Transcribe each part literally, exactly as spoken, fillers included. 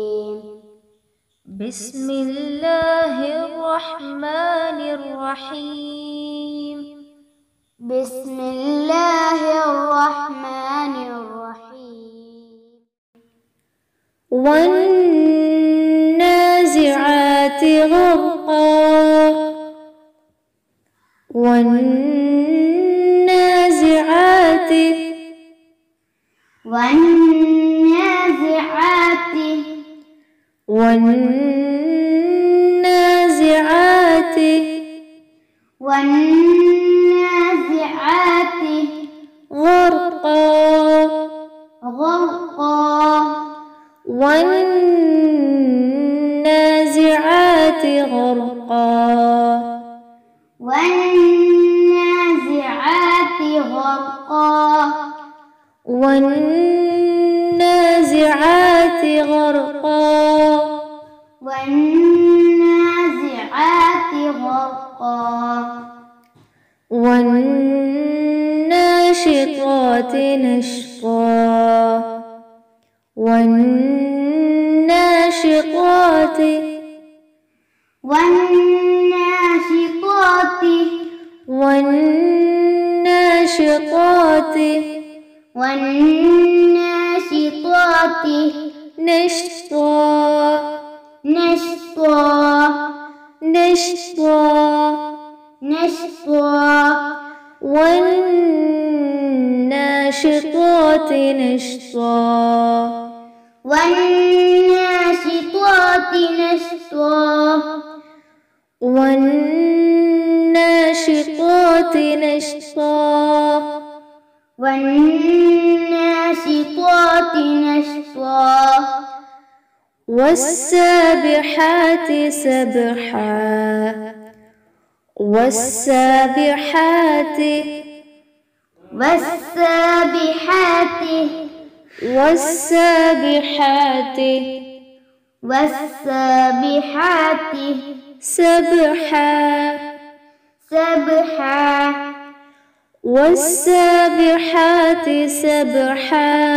بسم الله الرحمن الرحيم. بسم الله الرحمن الرحيم. والنازعات غرقا والنازعات والنازعات والنازعات والنازعات غرقا غرقا والنازعات غرقا والنازعات غرقا والنازعات غرقا والنازعات غرقا والناشطات نشطا والناشطات والناشطات والناشطات والناشطات نشطا نشطا نشطا نشطا والناشطات نشطا والناشطات نشطا والناشطات نشطا والناشطات نشطا والسابحات سبحا والسابحات والسابحات والسابحات والسابحات سبحا سبحا والسابحات سبحا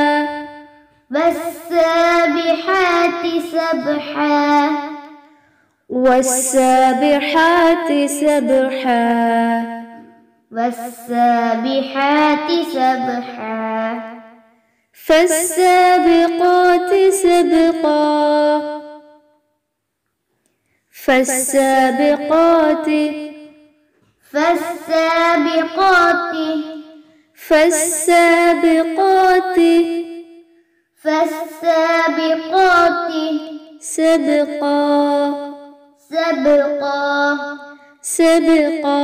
والسابحات سبحا والسابحات سبحا والسابحات سبحا فالسابقات سبقا فالسابقات فالسابقات فالسابقات فالسابقات سبقا سبقا سبقا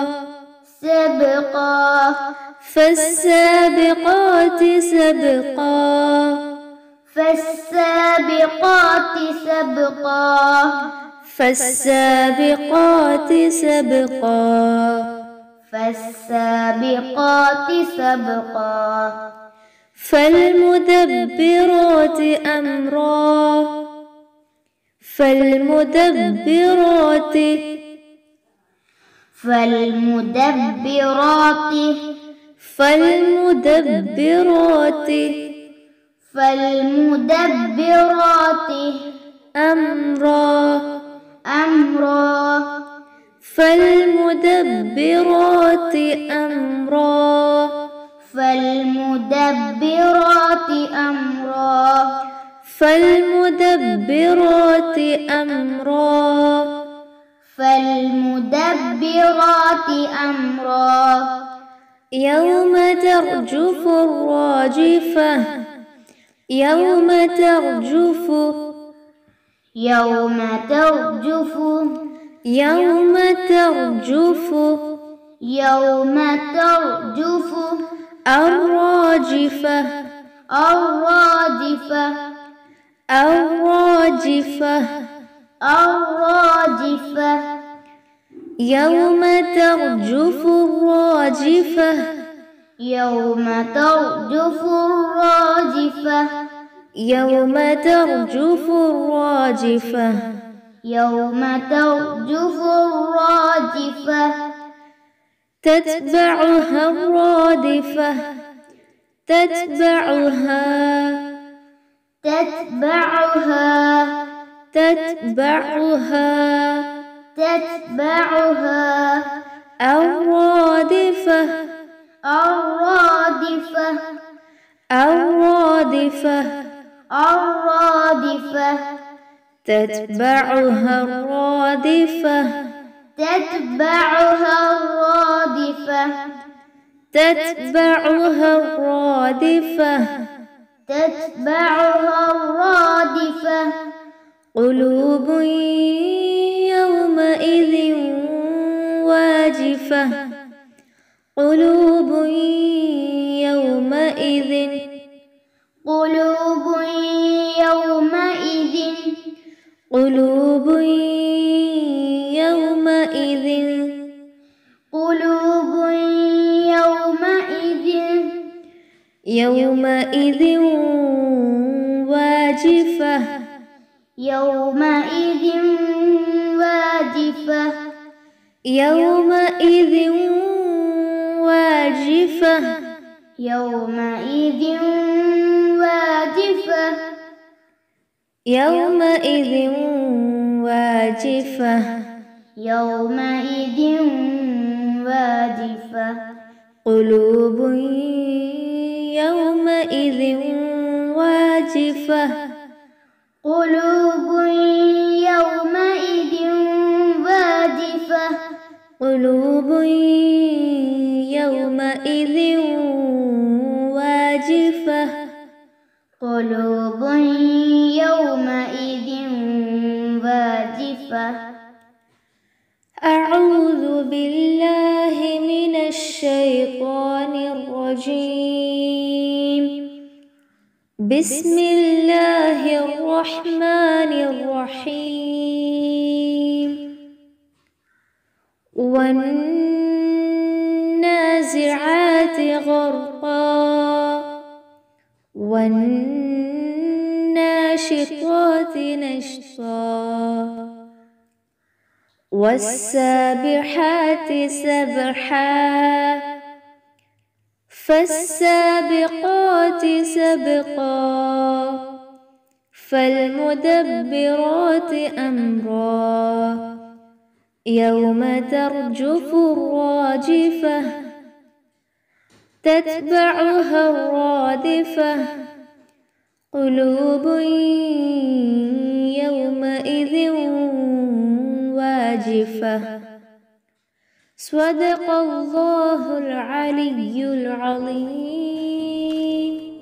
سبقا فالسابقات سبقا فالسابقات سبقا فالسابقات سبقا فالسابقات سبقا فالمدبرات أمرا فالمدبرات فالمدبرات فالمدبرات فالمدبرات أمرا أمرا فالمدبرات أمرا فالمدبرات أمرا فالمدبرات أمرا فالمدبرات أمرا يوم ترجف الراجفة يوم ترجف يوم ترجف يوم ترجف يوم ترجف الراجفة الراجفة الراجفة الراجفة يوم ترجف الراجفة يوم ترجف الراجفة يوم ترجف الراجفة يوم ترجف الراجفة تتبعها الرادفة تتبعها تتبعها تتبعها تتبعها الرادفة الرادفة الرادفة الرادفة تتبعها الرادفة تتبعها الرادفة تتبعها الرادفة تتبعها الرادفة قلوب يومئذ واجفة قلوب يومئذ قلوب يومئذ قلوب يومئذ قلوب يومئذ يومئذ واجفة يومئذ واجفة يومئذ واجفة يومئذ واجفة يومئذ واجفة يومئذ واجفة قلوب يومئذ واجفة قلوب يومئذ واجفة قلوب يومئذ واجفة قلوب يومئذ واجفة أعوذ بالله من الشيطان الرجيم بسم الله الرحمن الرحيم والنازعات غرقا والناشطات نشطا والسابحات سبحا فالسابقات سبقا فالمدبرات أمرا يوم ترجف الراجفة تتبعها الرادفة قلوب يومئذ واجفة صدق الله العلي العظيم.